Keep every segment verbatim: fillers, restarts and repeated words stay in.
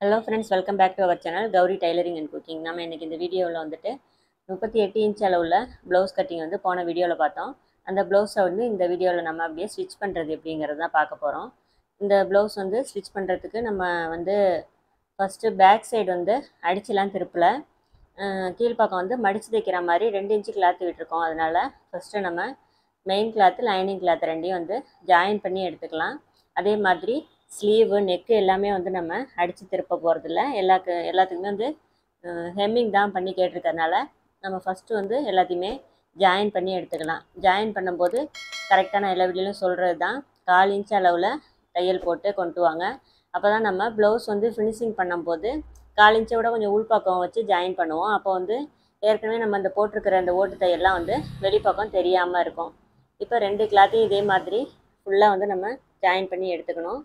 Hello friends, welcome back to our channel Gowri tailoring and cooking. நம்ம இன்றைக்கி இந்த வீடியோவில் வந்துட்டு முப்பத்தி எட்டு இன்ச் அளவில் ப்ளவுஸ் கட்டிங் வந்து போன வீடியோவில் பார்த்தோம். அந்த ப்ளவுஸை வந்து இந்த வீடியோவில் நம்ம அப்படியே ஸ்டிச் பண்ணுறது எப்படிங்கிறது தான் பார்க்க போகிறோம். இந்த ப்ளவுஸ் வந்து ஸ்டிச் பண்ணுறதுக்கு நம்ம வந்து ஃபஸ்ட்டு பேக் சைடு வந்து அடிச்சுலாம் திருப்பல, கீழ்ப்பக்கம் வந்து மடித்து தைக்கிற மாதிரி ரெண்டு இன்ச்சு கிளாத்து விட்டுருக்கோம். அதனால் ஃபஸ்ட்டு நம்ம மெயின் கிளாத்து லைனிங் கிளாத்து ரெண்டையும் வந்து ஜாயின் பண்ணி எடுத்துக்கலாம். அதே மாதிரி ஸ்லீவு நெக்கு எல்லாமே வந்து நம்ம அடித்து திருப்ப போகிறதில்ல, எல்லாக்கு எல்லாத்துக்குமே வந்து ஹெம்மிங் தான் பண்ணி கேட்டிருக்கறனால நம்ம ஃபஸ்ட்டு வந்து எல்லாத்தையுமே ஜாயின் பண்ணி எடுத்துக்கலாம். ஜாயின் பண்ணும்போது கரெக்டான எல்லா வீடியோலையும் சொல்கிறது தான், கால் இன்ச் அளவில் தையல் போட்டு கொண்டு வாங்க. அப்போ தான் நம்ம ப்ளவுஸ் வந்து ஃபினிஷிங் பண்ணும்போது கால் இன்ச்சை விட கொஞ்சம் உள்பக்கம் வச்சு ஜாயின் பண்ணுவோம். அப்போ வந்து ஏற்கனவே நம்ம அந்த போட்டிருக்கிற அந்த ஓட்டு தையெல்லாம் வந்து வெளிப்பக்கம் தெரியாமல் இருக்கும். இப்போ ரெண்டு கிளாத்தையும் இதே மாதிரி ஃபுல்லாக வந்து நம்ம ஜாயின் பண்ணி எடுத்துக்கணும்.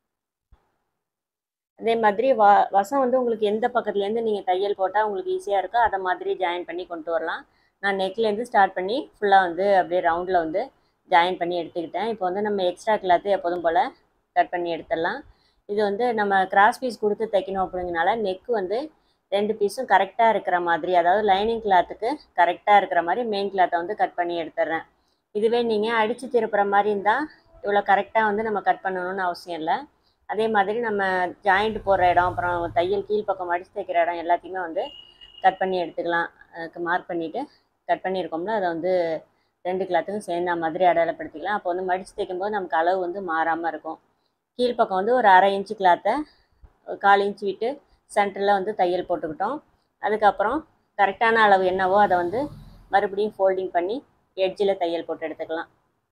அதே மாதிரி வ வசம் வந்து உங்களுக்கு எந்த பக்கத்துலேருந்து நீங்கள் தையல் போட்டால் உங்களுக்கு ஈஸியாக இருக்கோ அதை மாதிரி ஜாயின் பண்ணி கொண்டு வரலாம். நான் நெக்லேருந்து ஸ்டார்ட் பண்ணி ஃபுல்லாக வந்து அப்படியே ரவுண்டில் வந்து ஜாயின் பண்ணி எடுத்துக்கிட்டேன். இப்போ வந்து நம்ம எக்ஸ்ட்ரா கிளாத்து எப்போதும் போல் கட் பண்ணி எடுத்துடலாம். இது வந்து நம்ம கிராஸ் பீஸ் கொடுத்து தைக்கணும் அப்படிங்கிறனால நெக்கு வந்து ரெண்டு பீஸும் கரெக்டாக இருக்கிற மாதிரி, அதாவது லைனிங் கிளாத்துக்கு கரெக்டாக இருக்கிற மாதிரி மெயின் கிளாத்தை வந்து கட் பண்ணி எடுத்துடுறேன். இதுவே நீங்கள் அடித்து திருப்புற மாதிரி இருந்தால் இவ்வளோ கரெக்டாக வந்து நம்ம கட் பண்ணணும்னு அவசியம் இல்லை. அதே மாதிரி நம்ம ஜாயிண்ட் போடுற இடம், அப்புறம் தையல் கீழ்ப்பக்கம் அடித்து தைக்கிற இடம் எல்லாத்தையுமே வந்து கட் பண்ணி எடுத்துக்கலாம். அதுக்கு மார்க் பண்ணிவிட்டு கட் பண்ணியிருக்கோம்னா அதை வந்து ரெண்டு கிளாத்துக்கும் சேர்ந்த மாதிரி அடையாளப்படுத்திக்கலாம். அப்போ வந்து மடித்து தைக்கும்போது நமக்கு அளவு வந்து மாறாமல் இருக்கும். கீழ்ப்பக்கம் வந்து ஒரு அரை இன்ச்சு கிளாத்தை கால் இன்ச்சு விட்டு சென்டரில் வந்து தையல் போட்டுக்கிட்டோம். அதுக்கப்புறம் கரெக்டான அளவு என்னவோ அதை வந்து மறுபடியும் ஃபோல்டிங் பண்ணி எட்ஜில் தையல் போட்டு எடுத்துக்கலாம்.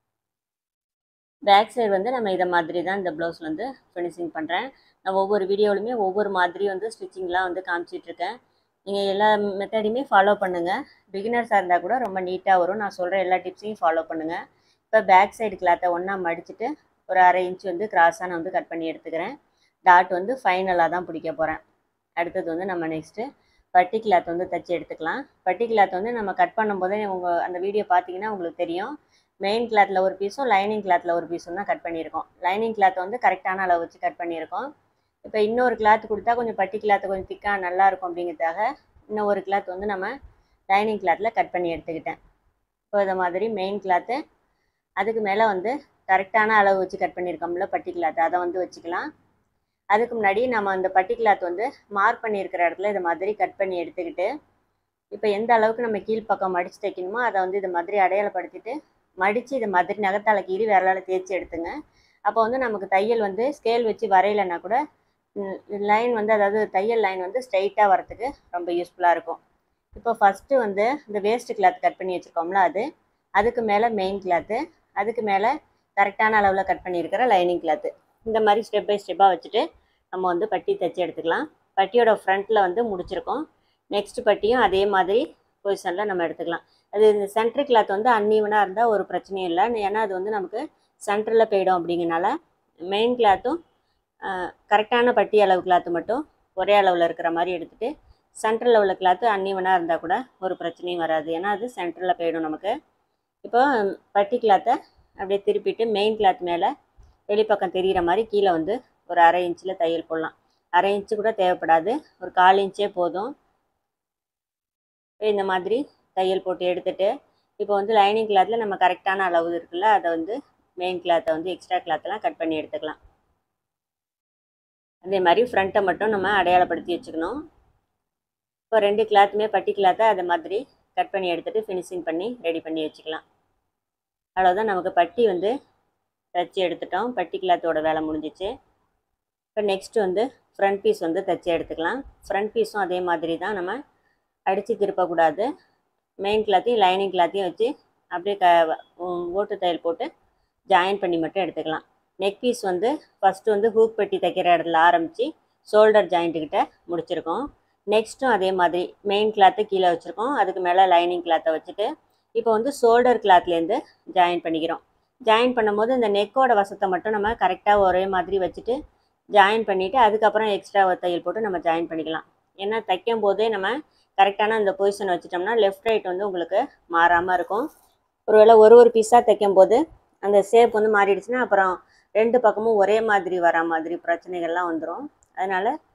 பேக் சைடு வந்து நம்ம இதை மாதிரி தான் இந்த ப்ளவுஸ் வந்து ஃபினிஷிங் பண்ணுறேன். நான் ஒவ்வொரு வீடியோவிலுமே ஒவ்வொரு மாதிரி வந்து ஸ்டிச்சிங்லாம் வந்து காமிச்சிட்ருக்கேன். நீங்கள் எல்லா மெத்தடையுமே ஃபாலோ பண்ணுங்கள். பிகினர்ஸாக இருந்தால் கூட ரொம்ப நீட்டாக வரும். நான் சொல்கிற எல்லா டிப்ஸையும் ஃபாலோ பண்ணுங்கள். இப்போ பேக் சைடு கிளாத்தை ஒன்றா மடிச்சுட்டு ஒரு அரை இன்ச்சு வந்து கிராஸாக நான் வந்து கட் பண்ணி எடுத்துக்கிறேன். டாட் வந்து ஃபைனலாக தான் பிடிக்க போகிறேன். அடுத்தது வந்து நம்ம நெக்ஸ்ட்டு பட்டி கிளாத் வந்து தைச்சி எடுத்துக்கலாம். பட்டி கிளாத் வந்து நம்ம கட் பண்ணும்போதே உங்கள் அந்த வீடியோ பார்த்தீங்கன்னா உங்களுக்கு தெரியும். மெயின் கிளாத்தில் ஒரு பீஸும் லைனிங் கிளாத்தில் ஒரு பீஸும் தான் கட் பண்ணியிருக்கோம். லைனிங் கிளாத்தை வந்து கரெக்டான அளவு வச்சு கட் பண்ணியிருக்கோம். இப்போ இன்னொரு கிளாத் கொடுத்தா கொஞ்சம் பட்டி கிளாத்து கொஞ்சம் திக்காக நல்லாயிருக்கும் அப்படிங்கிறதுக்காக இன்னும் ஒரு கிளாத் வந்து நம்ம லைனிங் கிளாத்தில் கட் பண்ணி எடுத்துக்கிட்டேன். இப்போ இதை மாதிரி மெயின் கிளாத்து அதுக்கு மேலே வந்து கரெக்டான அளவு வச்சு கட் பண்ணியிருக்கோம்ல பட்டி கிளாத்து, அதை வந்து வச்சுக்கலாம். அதுக்கு முன்னாடி நம்ம அந்த பட்டி கிளாத் வந்து மார்க் பண்ணியிருக்கிற இடத்துல இதை மாதிரி கட் பண்ணி எடுத்துக்கிட்டு இப்போ எந்த அளவுக்கு நம்ம கீழ்ப்பக்கம் மடித்து தைக்கணுமோ அதை வந்து இது மாதிரி அடையாளப்படுத்திட்டு மடித்து இது மாதிரி நகத்தால கீறி விரலால் தேய்ச்சி எடுத்துங்க. அப்போ வந்து நமக்கு தையல் வந்து ஸ்கேல் வச்சு வரையலைன்னா கூட லைன் வந்து, அதாவது தையல் லைன் வந்து ஸ்ட்ரைட்டாக வரத்துக்கு ரொம்ப யூஸ்ஃபுல்லாக இருக்கும். இப்போ ஃபஸ்ட்டு வந்து இந்த வேஸ்ட்டு கிளாத் கட் பண்ணி வச்சுருக்கோம்ல அது, அதுக்கு மேலே மெயின் கிளாத்து, அதுக்கு மேலே கரெக்டான அளவில் கட் பண்ணியிருக்கிற லைனிங் கிளாத்து, இந்த மாதிரி ஸ்டெப் பை ஸ்டெப்பாக வச்சுட்டு நம்ம வந்து பட்டி தைச்சி எடுத்துக்கலாம். பட்டியோட ஃப்ரண்ட்டில் வந்து முடிச்சிருக்கோம். நெக்ஸ்ட் பட்டியும் அதே மாதிரி பொசிஷனில் நம்ம எடுத்துக்கலாம். அது இந்த சென்ட்ரு கிளாத் வந்து அன்ஈவனாக இருந்தால் ஒரு பிரச்சனையும் இல்லை, ஏன்னா அது வந்து நமக்கு சென்டரில் போயிடும். அப்படிங்கிறனால மெயின் கிளாத்தும் கரெக்டான பட்டி அளவு கிளாத்து மட்டும் ஒரே அளவில் இருக்கிற மாதிரி எடுத்துகிட்டு சென்டரில் உள்ள கிளாத்து அன்ஈவனாக இருந்தால் கூட ஒரு பிரச்சனையும் வராது, ஏன்னா அது சென்டரில் போயிடும் நமக்கு. இப்போ பட்டி கிளாத்தை அப்படியே திருப்பிட்டு மெயின் கிளாத் மேலே வெளிப்பக்கம் தெரிகிற மாதிரி கீழே வந்து ஒரு அரை இன்ச்சில் தையல் போடலாம். அரை இன்ச்சு கூட தேவைப்படாது, ஒரு கால் இன்ச்சே போதும். இந்த மாதிரி தையல் போட்டு எடுத்துகிட்டு இப்போ வந்து லைனிங் கிளாத்தில் நம்ம கரெக்டான அளவு இருக்குல்ல, அதை வந்து மெயின் கிளாத்தை வந்து எக்ஸ்ட்ரா கிளாத்தெல்லாம் கட் பண்ணி எடுத்துக்கலாம். அதே மாதிரி ஃப்ரண்ட்டை மட்டும் நம்ம அடையாளப்படுத்தி வச்சுக்கணும். இப்போ ரெண்டு கிளாத்துமே பட்டி கிளாத்தை அதை மாதிரி கட் பண்ணி எடுத்துகிட்டு ஃபினிஷிங் பண்ணி ரெடி பண்ணி வச்சுக்கலாம். அவ்வளோதான், நமக்கு பட்டி வந்து தைச்சி எடுத்துட்டோம். பட்டி கிளாத்தோட வேலை முடிஞ்சிச்சு. இப்போ நெக்ஸ்ட்டு வந்து ஃப்ரண்ட் பீஸ் வந்து தைச்சி எடுத்துக்கலாம். ஃப்ரண்ட் பீஸும் அதே மாதிரி தான், நம்ம அடித்து திருப்பக்கூடாது. மெயின் கிளாத்தையும் லைனிங் கிளாத்தையும் வச்சு அப்படியே க ஓட்டு தையல் போட்டு ஜாயின் பண்ணி மட்டும் எடுத்துக்கலாம். நெக் பீஸ் வந்து ஃபஸ்ட்டு வந்து ஹூக் பெட்டி தைக்கிற இடத்துல ஆரம்பித்து ஷோல்டர் ஜாயிண்ட்டுக்கிட்ட முடிச்சிருக்கோம். நெக்ஸ்ட்டும் அதே மாதிரி மெயின் கிளாத்தை கீழே வச்சுருக்கோம், அதுக்கு மேலே லைனிங் கிளாத்தை வச்சுட்டு இப்போ வந்து ஷோல்டர் கிளாத்லேருந்து ஜாயின் பண்ணிக்கிறோம். ஜாயின் பண்ணும்போது இந்த நெக்கோட வசத்தை மட்டும் நம்ம கரெக்டாக ஒரே மாதிரி வச்சுட்டு ஜாயின் பண்ணிவிட்டு அதுக்கப்புறம் எக்ஸ்ட்ரா தையல் போட்டு நம்ம ஜாயின் பண்ணிக்கலாம். ஏன்னா தைக்கும் போதே நம்ம கரெக்டான அந்த பொசிஷன் வச்சுட்டோம்னா லெஃப்ட் ரைட் வந்து உங்களுக்கு மாறாமல் இருக்கும். ஒருவேளை ஒரு ஒரு பீஸாக தைக்கும் போது அந்த ஷேப் வந்து மாறிடுச்சுன்னா அப்புறம் ரெண்டு பக்கமும் ஒரே மாதிரி வரா மாதிரி பிரச்சனைகள்லாம் வந்துடும். அதனால்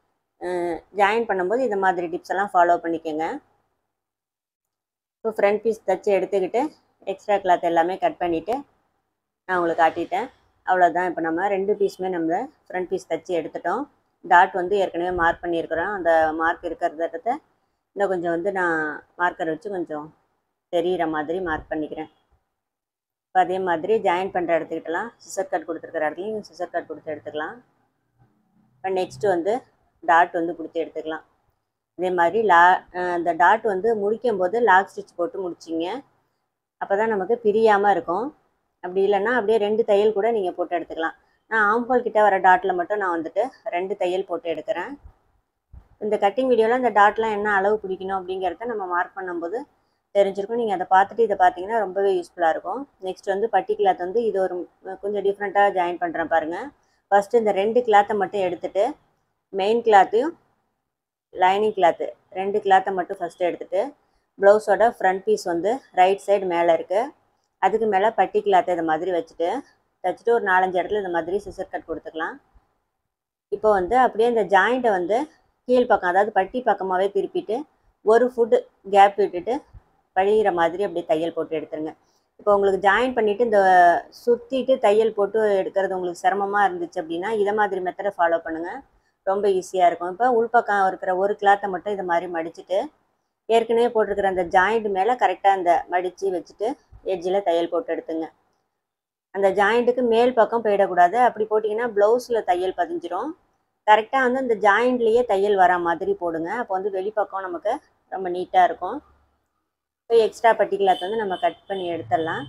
ஜாயின் பண்ணும்போது இந்த மாதிரி டிப்ஸ் எல்லாம் ஃபாலோ பண்ணிக்கோங்க. இப்போ ஃப்ரண்ட் பீஸ் தைச்சி எடுத்துக்கிட்டு எக்ஸ்ட்ரா கிளாத் எல்லாமே கட் பண்ணிவிட்டு நான் உங்களுக்கு காட்டிட்டேன். அவ்வளோதான். இப்போ நம்ம ரெண்டு பீஸுமே நம்ம ஃப்ரண்ட் பீஸ் தைச்சி எடுத்துட்டோம். டாட் வந்து ஏற்கனவே மார்க் பண்ணியிருக்கிறோம். அந்த மார்க் இருக்கிறத இன்னும் கொஞ்சம் வந்து நான் மார்க்கர் வச்சு கொஞ்சம் தெரிகிற மாதிரி மார்க் பண்ணிக்கிறேன். இப்போ அதே மாதிரி ஜாயின் பண்ணுற இடத்துக்கிட்டலாம் சிசர் கட் கொடுத்துருக்குற இடத்துலையும் சிசர் கட் கொடுத்து எடுத்துக்கலாம். இப்போ நெக்ஸ்ட்டு வந்து டாட் வந்து கொடுத்து எடுத்துக்கலாம். இதே மாதிரி லா இந்த டாட் வந்து முடிக்கும் போது லாக் ஸ்டிச் போட்டு முடிச்சிங்க. அப்போ தான் நமக்கு பிரியாமல் இருக்கும். அப்படி இல்லைன்னா அப்படியே ரெண்டு தையல் கூட நீங்கள் போட்டு எடுத்துக்கலாம். நான் ஆம்ஹோல் கிட்ட வர டாட்டில் மட்டும் நான் வந்துட்டு ரெண்டு தையல் போட்டு எடுக்கிறேன். இந்த கட்டிங் வீடியோவில் இந்த டாட்லாம் என்ன அளவு பிடிக்கணும் அப்படிங்கிறத நம்ம மார்க் பண்ணும்போது தெரிஞ்சிருக்கும். நீங்கள் அதை பார்த்துட்டு இதை பார்த்தீங்கன்னா ரொம்பவே யூஸ்ஃபுல்லாக இருக்கும். நெக்ஸ்ட் வந்து பட்டி கிளாத் வந்து இது ஒரு கொஞ்சம் டிஃப்ரெண்ட்டாக ஜாயின் பண்ணுறேன் பாருங்கள். ஃபஸ்ட்டு இந்த ரெண்டு கிளாத்தை மட்டும் எடுத்துகிட்டு மெயின் கிளாத்தையும் லைனிங் கிளாத்து ரெண்டு கிளாத்தை மட்டும் ஃபஸ்ட்டு எடுத்துகிட்டு ப்ளவுஸோட ஃப்ரண்ட் பீஸ் வந்து ரைட் சைடு மேலே இருக்குது. அதுக்கு மேலே பட்டி கிளாத்தை இது மாதிரி வச்சுட்டு தைச்சிட்டு ஒரு நாலஞ்சு இடத்துல இந்த மாதிரி சிசர் கட் கொடுத்துக்கலாம். இப்போ வந்து அப்படியே இந்த ஜாயிண்ட்டை வந்து கீழ் பக்கம் அதாவது பட்டி பக்கமாகவே திருப்பிட்டு ஒரு ஃபுட்டு கேப் விட்டுட்டு பழிகிற மாதிரி அப்படியே தையல் போட்டு எடுத்துருங்க. இப்போ உங்களுக்கு ஜாயின் பண்ணிவிட்டு இந்த சுற்றிட்டு தையல் போட்டு எடுக்கிறது உங்களுக்கு சிரமமாக இருந்துச்சு அப்படின்னா இதை மாதிரி மெத்தடை ஃபாலோ பண்ணுங்கள். ரொம்ப ஈஸியாக இருக்கும். இப்போ உள்பக்கம் இருக்கிற ஒரு கிளாத்தை மட்டும் இது மாதிரி மடிச்சுட்டு ஏற்கனவே போட்டிருக்கிற அந்த ஜாயிண்ட் மேலே கரெக்டாக அந்த மடித்து வச்சுட்டு எட்ஜில் தையல் போட்டு எடுத்துங்க. அந்த ஜாயிண்ட்டுக்கு மேல் பக்கம் போயிடக்கூடாது. அப்படி போட்டிங்கன்னா ப்ளவுஸில் தையல் பதிஞ்சிரும். கரெக்டாக வந்து அந்த ஜாயிண்ட்லேயே தையல் வர மாதிரி போடுங்க. அப்போ வந்து வெளிப்பக்கம் நமக்கு ரொம்ப நீட்டாக இருக்கும். இப்போ எக்ஸ்ட்ரா பட்டி கிளாத் வந்து நம்ம கட் பண்ணி எடுத்துடலாம்.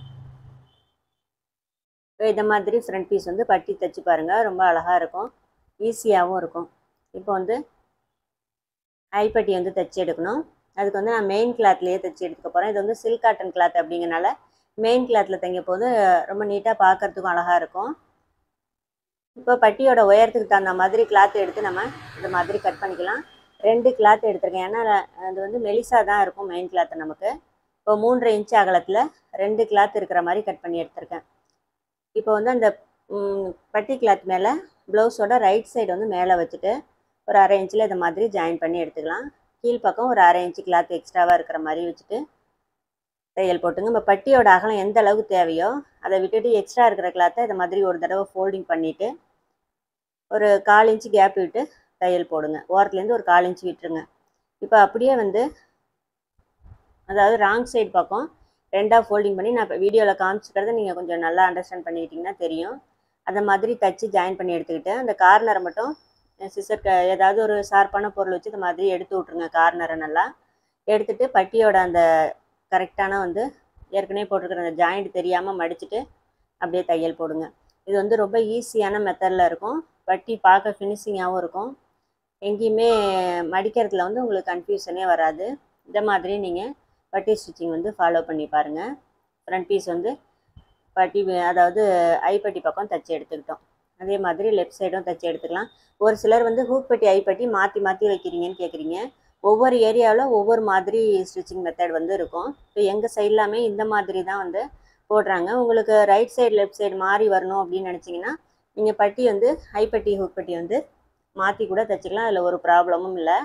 இப்போ இந்த மாதிரி ஃப்ரண்ட் பீஸ் வந்து பட்டி தைச்சி பாருங்கள். ரொம்ப அழகாக இருக்கும், ஈஸியாகவும் இருக்கும். இப்போ வந்து ஐப்பட்டி வந்து தைச்சி எடுக்கணும். அதுக்கு வந்து நான் மெயின் கிளாத்லேயே தைச்சி எடுத்துக்க போகிறேன். இது வந்து சில்க் காட்டன் கிளாத் அப்படிங்கிறனால மெயின் கிளாத்தில் தைங்க போது ரொம்ப நீட்டாக பார்க்குறதுக்கும் அழகாக இருக்கும். இப்போ பட்டியோட உயரத்துக்கு தகுந்த மாதிரி கிளாத் எடுத்து நம்ம இந்த மாதிரி கட் பண்ணிக்கலாம். ரெண்டு கிளாத் எடுத்துருக்கேன். ஏன்னா அது வந்து மெலிசாக தான் இருக்கும் மெயின் கிளாத்து நமக்கு. இப்போ மூன்றரை இன்ச்சு அகலத்தில் ரெண்டு கிளாத் இருக்கிற மாதிரி கட் பண்ணி எடுத்திருக்கேன். இப்போ வந்து அந்த பட்டி கிளாத் மேலே ப்ளவுஸோட ரைட் சைடு வந்து மேலே வச்சுட்டு ஒரு அரை இன்ச்சில் இந்த மாதிரி ஜாயின் பண்ணி எடுத்துக்கலாம். கீழ்ப்பக்கம் ஒரு அரை இன்ச்சு கிளாத் எக்ஸ்ட்ராவாக இருக்கிற மாதிரி வச்சுட்டு தையல் போட்டுங்க. இப்போ பட்டியோட அகலம் எந்த அளவுக்கு தேவையோ அதை விட்டுட்டு எக்ஸ்ட்ரா இருக்கிற கிளாத்தை இந்த மாதிரி ஒரு தடவை ஃபோல்டிங் பண்ணிவிட்டு ஒரு கால் இன்ச்சு கேப் விட்டு தையல் போடுங்க. ஓரத்துலேருந்து ஒரு கால் இன்ச்சு விட்டுருங்க. இப்போ அப்படியே வந்து அதாவது ராங் சைடு பக்கம் ரெண்டாக ஃபோல்டிங் பண்ணி நான் இப்போ வீடியோவில் காமிச்சிக்கிறத நீங்கள் கொஞ்சம் நல்லா அண்டர்ஸ்டாண்ட் பண்ணிக்கிட்டிங்கன்னா தெரியும். அந்த மாதிரி தைச்சி ஜாயின் பண்ணி எடுத்துக்கிட்டு அந்த கார்னரை மட்டும் சிசர் க ஏதாவது ஒரு ஷார்ப்பான பொருள் வச்சு இந்த மாதிரி எடுத்து விட்ருங்க. கார்னரை நல்லா எடுத்துகிட்டு பட்டியோட அந்த கரெக்டான வந்து ஏற்கனவே போட்டிருக்கிற அந்த ஜாயிண்ட் தெரியாமல் மடிச்சுட்டு அப்படியே தையல் போடுங்க. இது வந்து ரொம்ப ஈஸியான மெத்தடில் இருக்கும். பட்டி பார்க்க ஃபினிஷிங்காகவும் இருக்கும். எங்கேயுமே மடிக்கிறதுல வந்து உங்களுக்கு கன்ஃபியூஷனே வராது. இந்த மாதிரி நீங்கள் பட்டி ஸ்டிச்சிங் வந்து ஃபாலோ பண்ணி பாருங்கள். ஃப்ரண்ட் பீஸ் வந்து பட்டி அதாவது ஐப்பட்டி பக்கம் தைச்சி எடுத்துக்கிட்டோம். அதே மாதிரி லெஃப்ட் சைடும் தைச்சி எடுத்துக்கலாம். ஒரு சிலர் வந்து ஹூக் பட்டி ஐப்பட்டி மாற்றி மாற்றி வைக்கிறீங்கன்னு கேட்குறீங்க. ஒவ்வொரு ஏரியாவில் ஒவ்வொரு மாதிரி ஸ்டிச்சிங் மெத்தட் வந்து இருக்கும். இப்போ எங்கள் சைட்லாமே இந்த மாதிரி தான் வந்து போடுறாங்க. உங்களுக்கு ரைட் சைடு லெஃப்ட் சைடு மாறி வரணும் அப்படின்னு நினச்சிங்கன்னா நீங்கள் பட்டி வந்து ஐப்பட்டி ஹூக் பட்டி வந்து மாற்றி கூட தைச்சிக்கலாம். அதில் ஒரு ப்ராப்ளமும் இல்லை.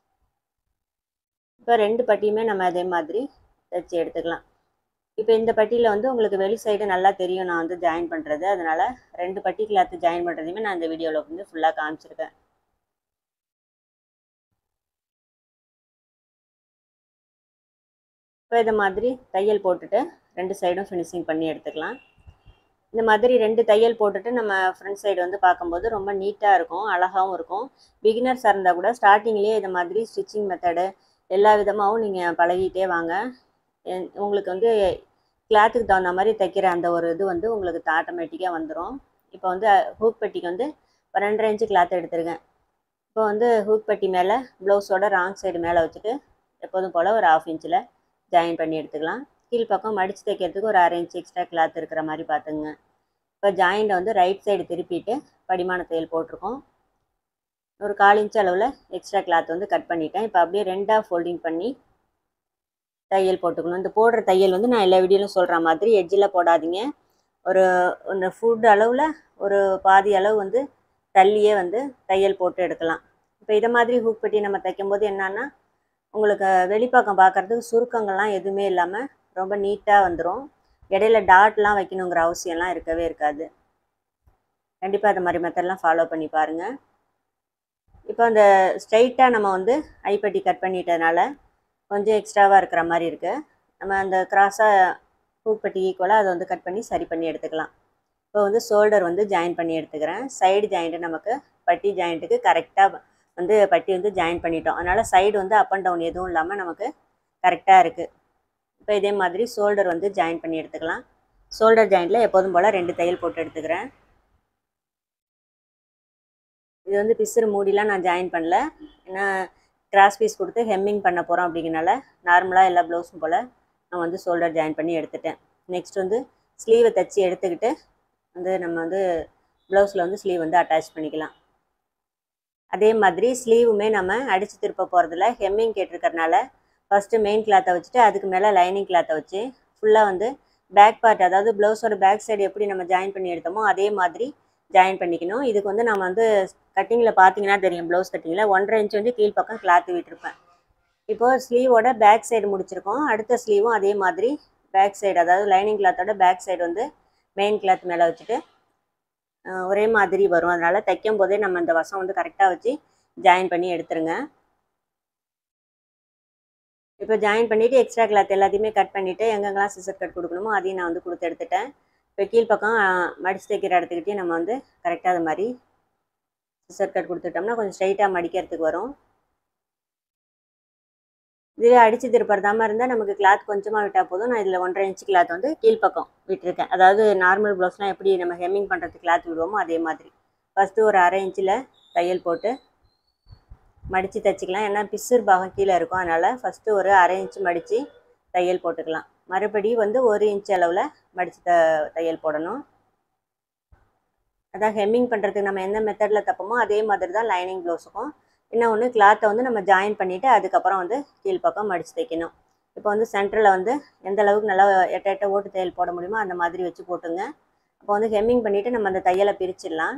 இப்போ ரெண்டு பட்டியுமே நம்ம அதே மாதிரி தைச்சி எடுத்துக்கலாம். இப்போ இந்த பட்டியில் வந்து உங்களுக்கு வெளி சைடு நல்லா தெரியும் நான் வந்து ஜாயின் பண்ணுறது. அதனால் ரெண்டு பட்டி கிளாத்து ஜாயின் பண்ணுறதையுமே நான் இந்த வீடியோவில் வந்து ஃபுல்லாக காமிச்சிருக்கேன். இப்போ இதை மாதிரி தையல் போட்டுட்டு ரெண்டு சைடும் ஃபினிஷிங் பண்ணி எடுத்துக்கலாம். இந்த மாதிரி ரெண்டு தையல் போட்டுட்டு நம்ம ஃப்ரண்ட் சைடு வந்து பார்க்கும்போது ரொம்ப நீட்டாக இருக்கும், அழகாகவும் இருக்கும். பிகினர்ஸாக இருந்தால் கூட ஸ்டார்டிங்லேயே இந்த மாதிரி ஸ்டிச்சிங் மெத்தடு எல்லா விதமாகவும் நீங்கள் பழகிட்டே வாங்க. உங்களுக்கு வந்து கிளாத்துக்கு தகுந்த மாதிரி தைக்கிற அந்த ஒரு இது வந்து உங்களுக்கு ஆட்டோமேட்டிக்காக வந்துடும். இப்போ வந்து ஹூக் பட்டிக்கு வந்து ரெண்டரை இன்ச்சு கிளாத் எடுத்துருக்கேன். இப்போ வந்து ஹூக் பட்டி மேலே ப்ளவுஸோட ராங் சைடு மேலே வச்சுட்டு எப்போதும் போல் ஒரு ஆஃப் இன்ச்சில் ஜாயின் பண்ணி எடுத்துக்கலாம். கீழ் பக்கம் மடித்து தைக்கிறதுக்கு ஒரு அரை இன்ச்சு எக்ஸ்ட்ரா கிளாத் இருக்கிற மாதிரி பார்த்துங்க. இப்போ ஜாயிண்டை வந்து ரைட் சைடு திருப்பிட்டு படிமான தையல் போட்டிருக்கோம். ஒரு கால் இன்ச்சு அளவில் எக்ஸ்ட்ரா கிளாத் வந்து கட் பண்ணிட்டேன். இப்போ அப்படியே ரெண்டாக ஃபோல்டிங் பண்ணி தையல் போட்டுக்கணும். இந்த போடுற தையல் வந்து நான் எல்லா வீடியோலையும் சொல்கிற மாதிரி எட்ஜில் போடாதீங்க. ஒரு இந்த ஃபுட் அளவில் ஒரு பாதி அளவு வந்து தள்ளியே வந்து தையல் போட்டு எடுக்கலாம். இப்போ இதை மாதிரி ஹூக் பட்டி நம்ம தைக்கும்போது என்னன்னா உங்களுக்கு வெளிப்பக்கம் பார்க்குறதுக்கு சுருக்கங்கள்லாம் எதுவுமே இல்லாமல் ரொம்ப நீட்டாக வந்துடும். இடையில டாட்லாம் வைக்கணுங்கிற அவசியம்லாம் இருக்கவே இருக்காது. கண்டிப்பாக அது மாதிரி மெத்தட்லாம் ஃபாலோ பண்ணி பாருங்கள். இப்போ அந்த ஸ்ட்ரைட்டாக நம்ம வந்து ஐப்பட்டி கட் பண்ணிட்டதுனால கொஞ்சம் எக்ஸ்ட்ராவாக இருக்கிற மாதிரி இருக்குது. நம்ம அந்த கிராஸாக ஹூக் பட்டி ஈக்குவலாக அதை வந்து கட் பண்ணி சரி பண்ணி எடுத்துக்கலாம். இப்போ வந்து ஷோல்டர் வந்து ஜாயின் பண்ணி எடுத்துக்கிறேன். சைடு ஜாயிண்ட்டு நமக்கு பட்டி ஜாயிண்ட்டுக்கு கரெக்டாக வந்து பட்டி வந்து ஜாயின் பண்ணிட்டோம். அதனால் சைடு வந்து அப் அண்ட் டவுன் எதுவும் இல்லாமல் நமக்கு கரெக்டாக இருக்குது. இப்போ இதே மாதிரி ஷோல்டர் வந்து ஜாயின் பண்ணி எடுத்துக்கலாம். ஷோல்டர் ஜாயிண்டில் எப்போதும் போல் ரெண்டு தையல் போட்டு எடுத்துக்கிறேன். இது வந்து பிசுறு மூடிலாம் நான் ஜாயின் பண்ணல. ஏன்னா கிராஸ் பீஸ் கொடுத்து ஹெம்மிங் பண்ண போகிறோம் அப்படிங்கிறனால நார்மலாக எல்லா ப்ளவுஸும் போல் நான் வந்து ஷோல்டர் ஜாயின் பண்ணி எடுத்துட்டேன். நெக்ஸ்ட் வந்து ஸ்லீவை தைச்சி எடுத்துக்கிட்டு வந்து நம்ம வந்து ப்ளவுஸில் வந்து ஸ்லீவ் வந்து அட்டாச் பண்ணிக்கலாம். அதே மாதிரி ஸ்லீவுமே நம்ம அடித்து திருப்ப போகிறதுல ஹெம்மிங் கேட்டிருக்கறனால ஃபஸ்ட்டு மெயின் கிளாத்தை வச்சுட்டு அதுக்கு மேலே லைனிங் கிளாத்தை வச்சு ஃபுல்லாக வந்து பேக் பார்ட், அதாவது ப்ளவுஸோட பேக் சைடு எப்படி நம்ம ஜாயின் பண்ணி எடுத்தோமோ அதே மாதிரி ஜாயின் பண்ணிக்கணும். இதுக்கு வந்து நம்ம வந்து கட்டிங்கில் பார்த்தீங்கன்னா தெரியும், ப்ளவுஸ் கட்டிங்கில் ஒன்றரை இன்ச் வந்து கீழ்ப்பக்கம் கிளாத்து விட்டுருப்பேன். இப்போது ஸ்லீவோட பேக் சைடு முடிச்சிருக்கோம். அடுத்த ஸ்லீவும் அதே மாதிரி பேக் சைடு, அதாவது லைனிங் கிளாத்தோட பேக் சைடு வந்து மெயின் கிளாத் மேலே வச்சுட்டு ஒரே மாதிரி வரும். அதனால் தைக்கும் போதே நம்ம இந்த வசம் வந்து கரெக்டாக வச்சு ஜாயின் பண்ணி எடுத்துருங்க. இப்போ ஜாயின் பண்ணிவிட்டு எக்ஸ்ட்ரா கிளாத் எல்லாத்தையுமே கட் பண்ணிவிட்டு எங்கெங்கெல்லாம் சிசர் கட் கொடுக்கணுமோ அதையும் நான் வந்து கொடுத்து எடுத்துட்டேன். இப்போ கீழ்ப்பக்கம் மடித்து தைக்கிற இடத்துக்கிட்டே நம்ம வந்து கரெக்டாக அது மாதிரி சிசர் கட் கொடுத்துட்டோம்னா கொஞ்சம் ஸ்ட்ரைட்டாக மடிக்கிறதுக்கு வரும். இதுவே அடித்து திருப்பறதாமல் இருந்தால் நமக்கு கிளாத் கொஞ்சமாக விட்டால் போதும். நான் இதில் ஒன்றரை இன்ச்சு கிளாத் வந்து கீழ்ப்பக்கம் விட்டுருக்கேன். அதாவது நார்மல் ப்ளவுஸ்லாம் எப்படி நம்ம ஹெம்மிங் பண்ணுறதுக்கு கிளாத் விடுவோமோ அதே மாதிரி ஃபஸ்ட்டு ஒரு அரை இன்ச்சில் தையல் போட்டு மடித்து தைச்சிக்கலாம். ஏன்னா பிசுர் பாகம் கீழே இருக்கும். அதனால் ஃபஸ்ட்டு ஒரு அரை இன்ச்சு மடித்து தையல் போட்டுக்கலாம். மறுபடி வந்து ஒரு இன்ச் அளவில் மடித்து த தையல் போடணும். அதான் ஹெம்மிங் பண்ணுறதுக்கு நம்ம எந்த மெத்தடில் தைப்போமோ அதே மாதிரி தான் லைனிங் ப்ளவுஸுக்கும். இன்னும் ஒன்று கிளாத்தை வந்து நம்ம ஜாயின் பண்ணிவிட்டு அதுக்கப்புறம் வந்து கீழ்ப்பக்கம் மடித்து தைக்கணும். இப்போ வந்து சென்டரில் வந்து எந்த அளவுக்கு நல்லா எட்ட எட்ட ஓட்டு தையல் போட முடியுமோ அந்த மாதிரி வச்சு போட்டுங்க. அப்போ வந்து ஹெம்மிங் பண்ணிவிட்டு நம்ம அந்த தையலை பிரிச்சிடலாம்.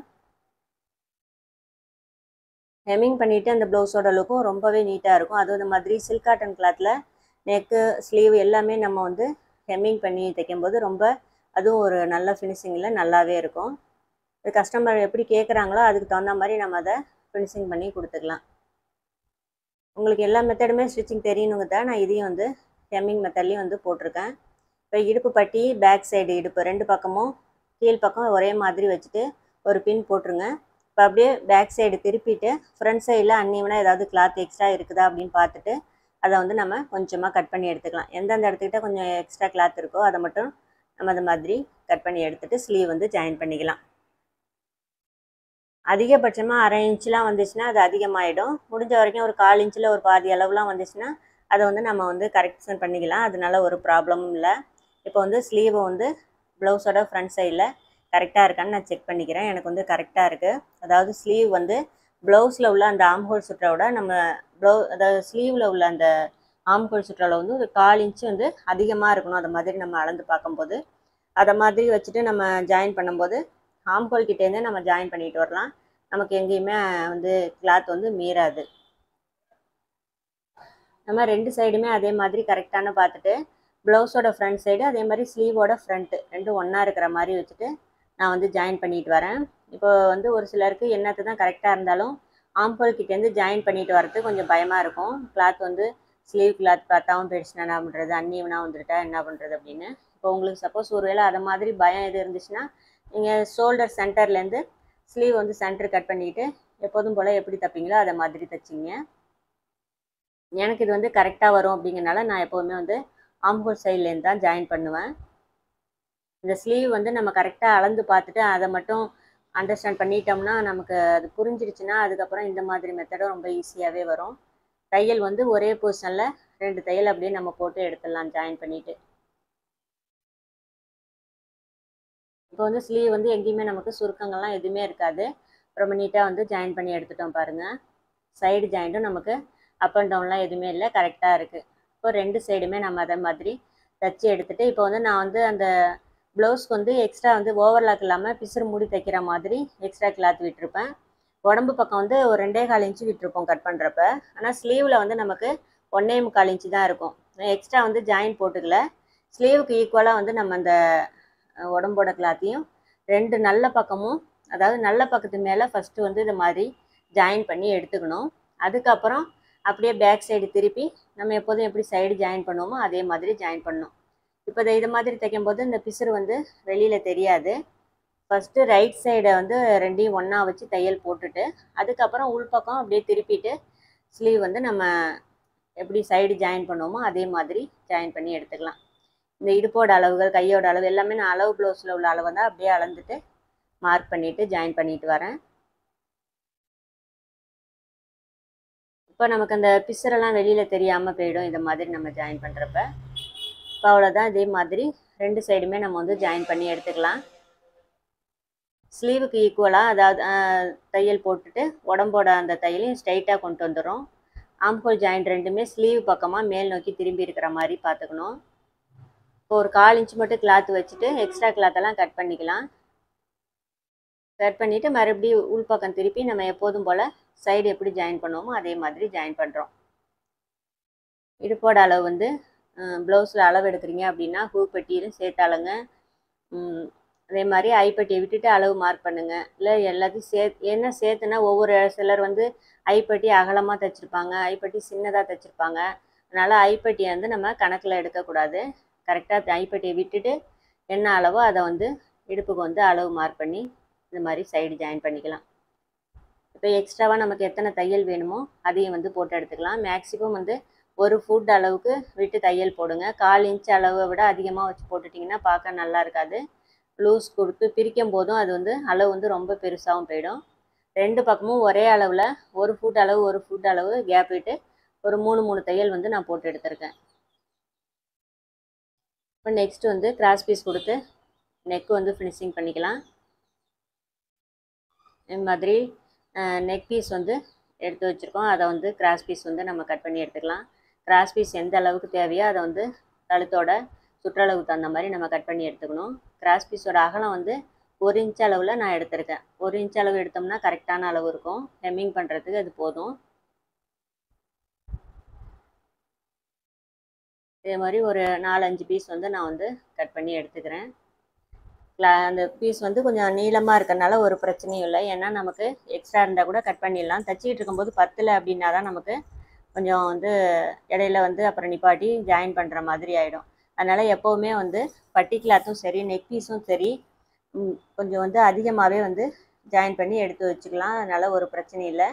ஹெம்மிங் பண்ணிவிட்டு அந்த ப்ளவுஸோட லுக்கும் ரொம்பவே நீட்டாக இருக்கும். அதுவும் இந்த மாதிரி சில்க் காட்டன் கிளாத்தில் நெக்கு ஸ்லீவ் எல்லாமே நம்ம வந்து ஹெம்மிங் பண்ணி தைக்கும்போது ரொம்ப அதுவும் ஒரு நல்ல ஃபினிஷிங்கில் நல்லாவே இருக்கும். இது கஸ்டமர் எப்படி கேட்குறாங்களோ அதுக்கு தகுந்த மாதிரி நம்ம அதை ஃபினிஷிங் பண்ணி கொடுத்துக்கலாம். உங்களுக்கு எல்லா மெத்தடுமே ஸ்டிச்சிங் தெரியணுங்க தான் நான் இதையும் வந்து ஹெம்மிங் மெத்தட்லேயும் வந்து போட்டிருக்கேன். இப்போ இடுப்பு பட்டி பேக் சைடு இடுப்பு ரெண்டு பக்கமும் கீழ் பக்கம் ஒரே மாதிரி வச்சுட்டு ஒரு பின் போட்டுருங்க. இப்போ அப்படியே பேக் சைடு திருப்பிட்டு ஃப்ரண்ட் சைடில் அன்னிவனாக ஏதாவது கிளாத் எக்ஸ்ட்ரா இருக்குதா அப்படின்னு பார்த்துட்டு அதை வந்து நம்ம கொஞ்சமாக கட் பண்ணி எடுத்துக்கலாம். எந்தெந்த இடத்துக்கிட்ட கொஞ்சம் எக்ஸ்ட்ரா கிளாத் இருக்கோ அதை மட்டும் நம்ம அது மாதிரி கட் பண்ணி எடுத்துகிட்டு ஸ்லீவ் வந்து ஜாயின் பண்ணிக்கலாம். அதிகபட்சமாக அரை இன்ச்லாம் வந்துச்சுன்னா அது அதிகமாகிடும். முடிஞ்ச வரைக்கும் ஒரு கால் இன்ச்சில் ஒரு பாதி அளவுலாம் வந்துச்சுன்னா அதை வந்து நம்ம வந்து கரெக்ஷன் பண்ணிக்கலாம். அதனால ஒரு ப்ராப்ளமும் இல்லை. இப்போ வந்து ஸ்லீவை வந்து ப்ளவுஸோட ஃப்ரண்ட் சைடில் கரெக்டாக இருக்கான்னு நான் செக் பண்ணிக்கிறேன். எனக்கு வந்து கரெக்டாக இருக்குது. அதாவது ஸ்லீவ் வந்து ப்ளவுஸில் உள்ள அந்த ஆம் ஹோல் சுற்றோட நம்ம ப்ளவு அதாவது ஸ்லீவில் உள்ள அந்த ஆம் ஹோல் சுற்றளவு வந்து ஒரு கால் இன்ச்சு வந்து அதிகமாக இருக்கணும். அதை மாதிரி நம்ம அளந்து பார்க்கும்போது அதை மாதிரி வச்சுட்டு நம்ம ஜாயின் பண்ணும்போது ஆம் ஹோல் கிட்டேருந்தே நம்ம ஜாயின் பண்ணிட்டு வரலாம். நமக்கு எங்கேயுமே வந்து கிளாத் வந்து மீறாது. நம்ம ரெண்டு சைடுமே அதே மாதிரி கரெக்டான பார்த்துட்டு ப்ளவுஸோட ஃப்ரண்ட் சைடு அதே மாதிரி ஸ்லீவோட ஃப்ரண்ட்டு ரெண்டும் ஒன்றா இருக்கிற மாதிரி வச்சுட்டு நான் வந்து ஜாயின் பண்ணிட்டு வரேன். இப்போ வந்து ஒரு சிலருக்கு என்னத்து தான் கரெக்டாக இருந்தாலும் ஆம்போல் கிட்டேருந்து ஜாயின் பண்ணிட்டு வரது கொஞ்சம் பயமாக இருக்கும். கிளாத் வந்து ஸ்லீவ் கிளாத் பார்த்தாவும் போயிடுச்சுன்னா என்ன பண்ணுறது, அன்னிவனாக வந்துட்டா என்ன பண்ணுறது அப்படின்னு. இப்போ உங்களுக்கு சப்போஸ் ஒரு வேளை அதை மாதிரி பயம் எது இருந்துச்சுன்னா நீங்கள் ஷோல்டர் சென்டர்லேருந்து ஸ்லீவ் வந்து சென்டர் கட் பண்ணிக்கிட்டு எப்போதும் போல் எப்படி தைப்பீங்களோ அதை மாதிரி தைச்சிங்க. எனக்கு இது வந்து கரெக்டாக வரும் அப்படிங்கிறனால நான் எப்போதுமே வந்து ஆம்ஹோல் சைட்லேருந்து தான் ஜாயின் பண்ணுவேன். இந்த ஸ்லீவ் வந்து நம்ம கரெக்டாக அளந்து பார்த்துட்டு அதை மட்டும் அண்டர்ஸ்டாண்ட் பண்ணிட்டோம்னா நமக்கு அது புரிஞ்சிடுச்சுன்னா அதுக்கப்புறம் இந்த மாதிரி மெத்தடும் ரொம்ப ஈஸியாகவே வரும். தையல் வந்து ஒரே பொசிஷனில் ரெண்டு தையல் அப்படியே நம்ம போட்டு எடுத்துடலாம் ஜாயின் பண்ணிவிட்டு. இப்போ வந்து ஸ்லீவ் வந்து எங்கேயுமே நமக்கு சுருக்கங்கள்லாம் எதுவுமே இருக்காது. ரொம்ப நீட்டாக வந்து ஜாயின் பண்ணி எடுத்துட்டோம் பாருங்கள். சைடு ஜாயிண்ட்டும் நமக்கு அப் அண்ட் டவுன்லாம் எதுவுமே இல்லை, கரெக்டாக இருக்குது. இப்போ ரெண்டு சைடுமே நம்ம அதை மாதிரி தைச்சி எடுத்துகிட்டு இப்போ வந்து நான் வந்து அந்த ப்ளவுஸ்க்கு வந்து எக்ஸ்ட்ரா வந்து ஓவர்லாக் இல்லாமல் பிசுறு மூடி தைக்கிற மாதிரி எக்ஸ்ட்ரா கிளாத் விட்டுருப்பேன். உடம்பு பக்கம் வந்து ஒரு ரெண்டே கால் இன்ச்சு விட்டுருப்போம் கட் பண்ணுறப்ப. ஆனால் ஸ்லீவில் வந்து நமக்கு ஒன்றே முக்கால் இன்ச்சு தான் இருக்கும். எக்ஸ்ட்ரா வந்து ஜாயின் போட்டுக்கல. ஸ்லீவுக்கு ஈக்குவலாக வந்து நம்ம அந்த உடம்போட கிளாத்தையும் ரெண்டு நல்ல பக்கமும், அதாவது நல்ல பக்கத்து மேலே ஃபஸ்ட்டு வந்து இது மாதிரி ஜாயின் பண்ணி எடுத்துக்கணும். அதுக்கப்புறம் அப்படியே பேக் சைடு திருப்பி நம்ம எப்போதும் எப்படி சைடு ஜாயின் பண்ணுவோமோ அதே மாதிரி ஜாயின் பண்ணணும். இப்போ இதை இது மாதிரி தைக்கும்போது இந்த பிசுறு வந்து வெளியில் தெரியாது. ஃபஸ்ட்டு ரைட் சைடை வந்து ரெண்டையும் ஒன்றா வச்சு தையல் போட்டுட்டு அதுக்கப்புறம் உள்பக்கம் அப்படியே திருப்பிட்டு ஸ்லீவ் வந்து நம்ம எப்படி சைடு ஜாயின் பண்ணுவோமோ அதே மாதிரி ஜாயின் பண்ணி எடுத்துக்கலாம். இந்த இடுப்போட அளவுகள், கையோட அளவு எல்லாமே நான் அளவு ப்ளவுஸில் உள்ள அளவை தான் அப்படியே அளந்துட்டு மார்க் பண்ணிவிட்டு ஜாயின் பண்ணிட்டு வரேன். இப்போ நமக்கு அந்த பிசுரெல்லாம் வெளியில் தெரியாமல் போயிடும் இந்த மாதிரி நம்ம ஜாயின் பண்ணுறப்ப. இப்போ அவ்வளோதான். இதே மாதிரி ரெண்டு சைடுமே நம்ம வந்து ஜாயின் பண்ணி எடுத்துக்கலாம். ஸ்லீவுக்கு ஈக்குவலாக அதாவது தையல் போட்டுட்டு உடம்போட அந்த தையலையும் ஸ்ட்ரைட்டாக கொண்டு வந்துடும். ஆம்ஹோல் ஜாயிண்ட் ரெண்டுமே ஸ்லீவ் பக்கமாக மேல் நோக்கி திரும்பி இருக்கிற மாதிரி பார்த்துக்கணும். இப்போ ஒரு கால் இன்ச்சு மட்டும் கிளாத் வச்சுட்டு எக்ஸ்ட்ரா கிளாத்தெல்லாம் கட் பண்ணிக்கலாம். கட் பண்ணிவிட்டு மறுபடியும் உள்பக்கம் திருப்பி நம்ம எப்போதும் போல் சைடு எப்படி ஜாயின் பண்ணுவோமோ அதே மாதிரி ஜாயின் பண்ணுறோம். இடுப்போட அளவு வந்து ப்ளவுஸில் அளவு எடுக்கிறீங்க அப்படின்னா ஹூப்பட்டியிலும் சேர்த்து அளங்க. அதே மாதிரி ஐப்பட்டியை விட்டுட்டு அளவு மார்க் பண்ணுங்கள். இல்லை எல்லாத்தையும் சே என்ன சேர்த்துனா ஒவ்வொரு சிலர் வந்து ஐப்பட்டி அகலமாக தைச்சிருப்பாங்க, ஐப்பட்டி சின்னதாக தைச்சிருப்பாங்க. அதனால் ஐப்பட்டியை வந்து நம்ம கணக்கில் எடுக்கக்கூடாது. கரெக்டாக ஐப்பட்டியை விட்டுட்டு என்ன அளவோ அதை வந்து இடுப்புக்கு வந்து அளவு மார்க் பண்ணி இந்த மாதிரி சைடு ஜாயின் பண்ணிக்கலாம். இப்போ எக்ஸ்ட்ராவாக நமக்கு எத்தனை தையல் வேணுமோ அதையும் வந்து போட்டு எடுத்துக்கலாம். மேக்ஸிமம் வந்து ஒரு ஃபுட் அளவுக்கு விட்டு தையல் போடுங்க. கால் இன்ச் அளவை விட அதிகமாக வச்சு போட்டுட்டிங்கன்னா பார்க்க நல்லா இருக்காது. லூஸ் கொடுத்து பிரிக்கும் போதும் அது வந்து அளவு வந்து ரொம்ப பெருசாகவும் போயிடும். ரெண்டு பக்கமும் ஒரே அளவில் ஒரு ஃபுட் அளவு ஒரு ஃபுட் அளவு கேப் விட்டு ஒரு மூணு மூணு தையல் வந்து நான் போட்டு எடுத்திருக்கேன். இப்போ நெக்ஸ்ட்டு வந்து கிராஸ் பீஸ் கொடுத்து நெக்கு வந்து ஃபினிஷிங் பண்ணிக்கலாம். இந்த மாதிரி நெக் பீஸ் வந்து எடுத்து வச்சுருக்கோம். அதை வந்து கிராஸ் பீஸ் வந்து நம்ம கட் பண்ணி எடுத்துக்கலாம். கிராஸ் பீஸ் எந்த அளவுக்கு தேவையோ அதை வந்து கழுத்தோட சுற்றளவுக்கு தகுந்த மாதிரி நம்ம கட் பண்ணி எடுத்துக்கணும். கிராஸ் பீஸோட அகலம் வந்து ஒரு இன்ச் அளவில் நான் எடுத்திருக்கேன். ஒரு இன்ச் அளவு எடுத்தோம்னா கரெக்டான அளவு இருக்கும். ஹெம்மிங் பண்ணுறதுக்கு அது போதும். இதே மாதிரி ஒரு நாலஞ்சு பீஸ் வந்து நான் வந்து கட் பண்ணி எடுத்துக்கிறேன். அந்த பீஸ் வந்து கொஞ்சம் நீளமாக இருக்கிறனால ஒரு பிரச்சனையும் இல்லை. ஏன்னா நமக்கு எக்ஸ்ட்ரா இருந்தால் கூட கட் பண்ணிடலாம். தைச்சிக்கிட்டு இருக்கும்போது பத்தில் அப்படின்னா தான் நமக்கு கொஞ்சம் வந்து இடையில வந்து அப்புறம் நிப்பாட்டி ஜாயின் பண்ணுற மாதிரி ஆகிடும். அதனால் எப்போவுமே வந்து பட்டி கிளாத்தும் சரி நெக் பீஸும் சரி கொஞ்சம் வந்து அதிகமாகவே வந்து ஜாயின் பண்ணி எடுத்து வச்சுக்கலாம். அதனால் ஒரு பிரச்சனை இல்லை.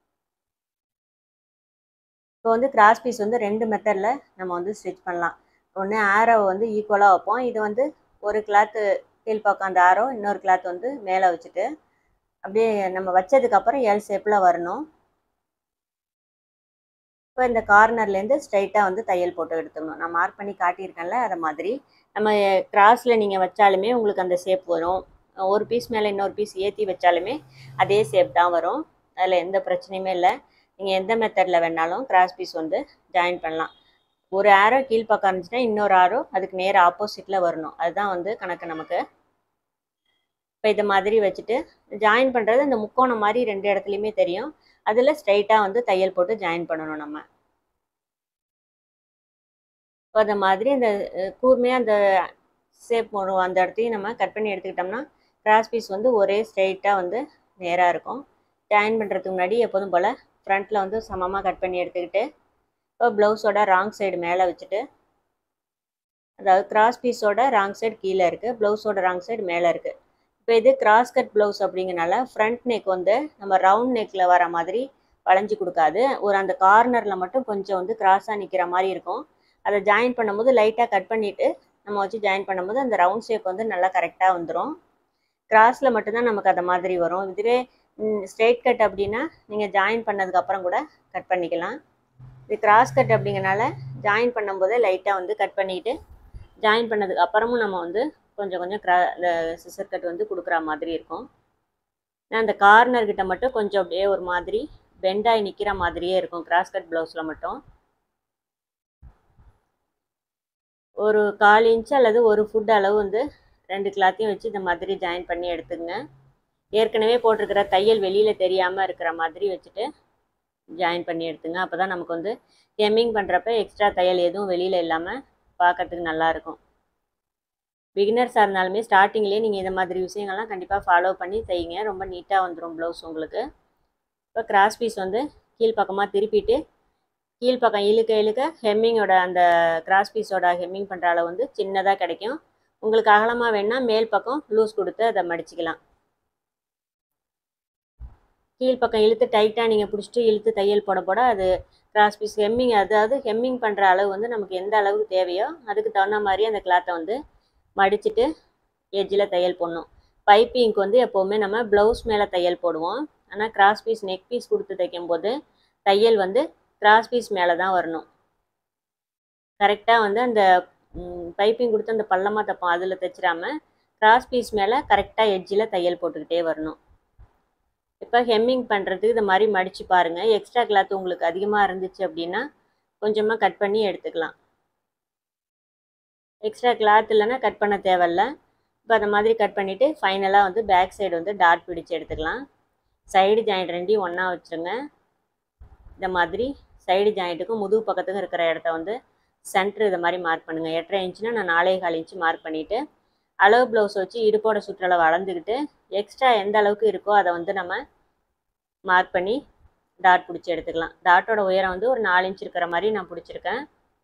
இப்போ வந்து கிராஸ் பீஸ் வந்து ரெண்டு மெத்தடில் நம்ம வந்து ஸ்டிச் பண்ணலாம். ஒன்று ஆரோ வந்து ஈக்குவலாக வைப்போம். இது வந்து ஒரு கிளாத்து கீழ்பக்கம் அந்த ஆரோ, இன்னொரு கிளாத் வந்து மேலே வச்சுட்டு அப்படியே நம்ம வச்சதுக்கப்புறம் எல் ஷேப்பில் வரணும். இப்போ இந்த கார்னர்லேருந்து ஸ்ட்ரைட்டாக வந்து தையல் போட்டு எடுத்துக்கணும். நான் மார்க் பண்ணி காட்டியிருக்கேன்ல அதை மாதிரி நம்ம கிராஸில் நீங்கள் வச்சாலுமே உங்களுக்கு அந்த ஷேப் வரும். ஒரு பீஸ் மேலே இன்னொரு பீஸ் ஏற்றி வச்சாலுமே அதே ஷேப் தான் வரும். அதில் எந்த பிரச்சனையுமே இல்லை. நீங்கள் எந்த மெத்தடில் வேணாலும் கிராஸ் பீஸ் வந்து ஜாயின் பண்ணலாம். ஒரு ஆரோ கீழ்பக்கம் இருந்துச்சுன்னா இன்னொரு ஆரோ அதுக்கு நேர் ஆப்போசிட்டில் வரணும். அதுதான் வந்து கணக்கு நமக்கு. இப்போ இதை மாதிரி வச்சுட்டு ஜாயின் பண்ணுறது இந்த முக்கோணம் மாதிரி ரெண்டு இடத்துலையுமே தெரியும். அதில் ஸ்ட்ரைட்டாக வந்து தையல் போட்டு ஜாயின் பண்ணணும் நம்ம. இப்போ அந்த மாதிரி அந்த கூர்மையாக அந்த ஷேப் வரும் அந்த இடத்தையும் நம்ம கட் பண்ணி எடுத்துக்கிட்டோம்னா கிராஸ் பீஸ் வந்து ஒரே ஸ்ட்ரைட்டாக வந்து நேராக இருக்கும். ஜாயின் பண்ணுறதுக்கு முன்னாடி எப்போதும் போல் ஃப்ரண்ட்டில் வந்து சமமாக கட் பண்ணி எடுத்துக்கிட்டு இப்போ ப்ளவுஸோட ராங் சைடு மேலே வச்சுட்டு, அதாவது கிராஸ் பீஸோட ராங் சைடு கீழே இருக்குது, ப்ளவுஸோட ராங் சைடு மேலே இருக்குது. இப்போ இது கிராஸ் கட் ப்ளவுஸ் அப்படிங்கிறனால ஃப்ரண்ட் நெக் வந்து நம்ம ரவுண்ட் நெக்கில் வர மாதிரி வளைஞ்சி கொடுக்காது. ஒரு அந்த கார்னரில் மட்டும் கொஞ்சம் வந்து கிராஸாக நிற்கிற மாதிரி இருக்கும். அதை ஜாயின் பண்ணும்போது லைட்டாக கட் பண்ணிவிட்டு நம்ம வச்சு ஜாயின் பண்ணும்போது அந்த ரவுண்ட் ஷேப் வந்து நல்லா கரெக்டாக வந்துடும். கிராஸில் மட்டும்தான் நமக்கு அந்த மாதிரி வரும். இதுவே ஸ்ட்ரெயிட் கட் அப்படின்னா நீங்கள் ஜாயின் பண்ணதுக்கப்புறம் கூட கட் பண்ணிக்கலாம். இது கிராஸ் கட் அப்படிங்கிறனால ஜாயின் பண்ணும்போதே லைட்டாக வந்து கட் பண்ணிவிட்டு ஜாயின் பண்ணதுக்கு அப்புறமும் நம்ம வந்து கொஞ்சம் கொஞ்சம் க்ரா இந்த சிசர் கட் வந்து கொடுக்குற மாதிரி இருக்கும். நான் அந்த கார்னர்கிட்ட மட்டும் கொஞ்சம் அப்படியே ஒரு மாதிரி பெண்டாகி நிற்கிற மாதிரியே இருக்கும் கிராஸ் கட் ப்ளவுஸில் மட்டும். ஒரு கால் இன்ச்சு அல்லது ஒரு ஃபுட் அளவு வந்து ரெண்டு கிளாத்தையும் வச்சு இந்த மாதிரி ஜாயின் பண்ணி எடுத்துங்க. ஏற்கனவே போட்டிருக்கிற தையல் வெளியில் தெரியாமல் இருக்கிற மாதிரி வச்சுட்டு ஜாயின் பண்ணி எடுத்துங்க. அப்போ தான் நமக்கு வந்து ஹெம்மிங் பண்ணுறப்ப எக்ஸ்ட்ரா தையல் எதுவும் வெளியில் இல்லாமல் பார்க்கறதுக்கு நல்லாயிருக்கும். பிகினர்ஸாக இருந்தாலுமே ஸ்டார்டிங்லேயே நீங்கள் இந்த மாதிரி விஷயங்கள்லாம் கண்டிப்பாக ஃபாலோ பண்ணி தைங்க. ரொம்ப நீட்டாக வந்துடும் ப்ளவுஸ் உங்களுக்கு. இப்போ கிராஸ் பீஸ் வந்து கீழ்ப்பக்கமாக திருப்பிட்டு கீழ்ப்பக்கம் இழுக்க இழுக்க ஹெம்மிங்கோட அந்த கிராஸ் பீஸோட ஹெம்மிங் பண்ணுற அளவு வந்து சின்னதாக கிடைக்கும். உங்களுக்கு அகலமாக வேணால் மேல் பக்கம் லூஸ் கொடுத்து அதை மடிச்சிக்கலாம். கீழ்ப்பக்கம் இழுத்து டைட்டாக நீங்கள் பிடிச்சிட்டு இழுத்து தையல் போட போட அது கிராஸ் பீஸ் ஹெம்மிங், அதாவது ஹெம்மிங் பண்ணுற அளவு வந்து நமக்கு எந்த அளவுக்கு தேவையோ அதுக்கு தகுந்த மாதிரி அந்த கிளாத்தை வந்து மடிச்சுட்டு எட்ஜில் தையல் போடணும். பைப்பிங்க்கு வந்து எப்போவுமே நம்ம ப்ளவுஸ் மேலே தையல் போடுவோம். ஆனால் கிராஸ் பீஸ் நெக் பீஸ் கொடுத்து தைக்கும்போது தையல் வந்து கிராஸ் பீஸ் மேலே தான் வரணும். கரெக்டாக வந்து அந்த பைப்பிங் கொடுத்து அந்த பள்ளமாக தைப்போம், அதில் தைச்சிடாமல் கிராஸ் பீஸ் மேலே கரெக்டாக எட்ஜில் தையல் போட்டுக்கிட்டே வரணும். இப்போ ஹெம்மிங் பண்ணுறதுக்கு இந்த மாதிரி மடித்து பாருங்கள். எக்ஸ்ட்ரா கிளாத் உங்களுக்கு அதிகமாக இருந்துச்சு அப்படின்னா கொஞ்சமாக கட் பண்ணி எடுத்துக்கலாம். எக்ஸ்ட்ரா கிளாத் இல்லைன்னா கட் பண்ண தேவையில்ல. இப்போ அந்த மாதிரி கட் பண்ணிவிட்டு ஃபைனலாக வந்து பேக் சைடு வந்து டாட் பிடிச்சி எடுத்துக்கலாம். சைடு ஜாயிண்ட் ரெண்டையும் ஒன்றா வச்சுருங்க. இந்த மாதிரி சைடு ஜாயிண்ட்டுக்கும் முதுகு பக்கத்துக்கும் இருக்கிற இடத்த வந்து சென்ட்ரு இதை மாதிரி மார்க் பண்ணுங்கள். எட்டரை இன்ச்சுனா நான் நாலே கால் இன்ச்சு மார்க் பண்ணிவிட்டு அளவு ப்ளவுஸ் வச்சு இடுப்போட சுற்றளவு அளந்துக்கிட்டு எக்ஸ்ட்ரா எந்த அளவுக்கு இருக்கோ அதை வந்து நம்ம மார்க் பண்ணி டாட் பிடிச்சி எடுத்துக்கலாம். டாட்டோட உயரம் வந்து ஒரு நாலு இன்ச் இருக்கிற மாதிரி நான் பிடிச்சிருக்கேன்.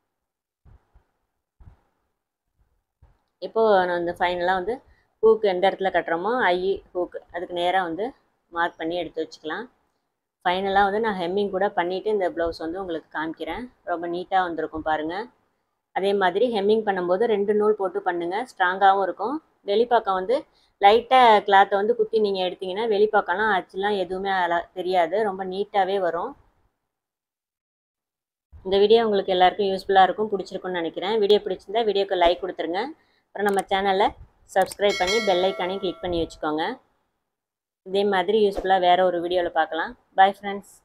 இப்போது நான் வந்து ஃபைனலாக வந்து ஹூக்கு எந்த இடத்துல கட்டுறோமோ ஐ ஹூக்கு அதுக்கு நேராக வந்து மார்க் பண்ணி எடுத்து வச்சுக்கலாம். ஃபைனலாக வந்து நான் ஹெம்மிங் கூட பண்ணிவிட்டு இந்த ப்ளவுஸ் வந்து உங்களுக்கு காமிக்கிறேன். ரொம்ப நீட்டாக வந்திருக்கும் பாருங்கள். அதே மாதிரி ஹெம்மிங் பண்ணும்போது ரெண்டு நூல் போட்டு பண்ணுங்கள், ஸ்ட்ராங்காகவும் இருக்கும். வெளிப்பக்கம் வந்து லைட்டாக கிளாத்தை வந்து குத்தி நீங்கள் எடுத்திங்கன்னா வெளிப்பக்கம்லாம் ஆச்சுலாம் எதுவுமே தெரியாது, ரொம்ப நீட்டாகவே வரும். இந்த வீடியோ உங்களுக்கு எல்லாருக்கும் யூஸ்ஃபுல்லாக இருக்கும், பிடிச்சிருக்குன்னு நினைக்கிறேன். வீடியோ பிடிச்சிருந்தா வீடியோக்கு லைக் கொடுத்துருங்க. அப்புறம் நம்ம சேனலை சப்ஸ்கிரைப் பண்ணி பெல் ஐக்கானையும் கிளிக் பண்ணி வச்சுக்கோங்க. இதே மாதிரி யூஸ்ஃபுல்லாக வேறு ஒரு வீடியோவில் பார்க்கலாம். Bye friends.